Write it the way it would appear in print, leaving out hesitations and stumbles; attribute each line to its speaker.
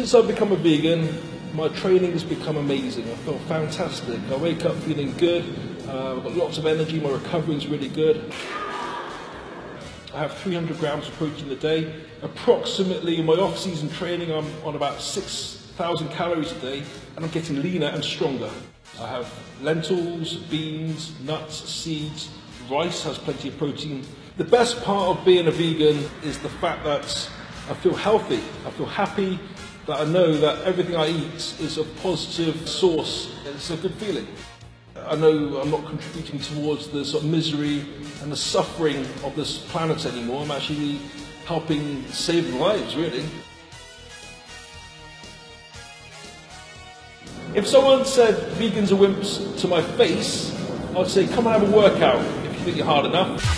Speaker 1: Since I've become a vegan, my training has become amazing. I feel fantastic. I wake up feeling good. I've got lots of energy. My recovery is really good. I have 300 grams of protein a day. Approximately in my off-season training, I'm on about 6,000 calories a day, and I'm getting leaner and stronger. I have lentils, beans, nuts, seeds. Rice has plenty of protein. The best part of being a vegan is the fact that I feel healthy. I feel happy, that I know that everything I eat is a positive source. It's a good feeling. I know I'm not contributing towards the sort of misery and the suffering of this planet anymore. I'm actually helping save lives, really. If someone said vegans are wimps to my face, I'd say come and have a workout if you think you're hard enough.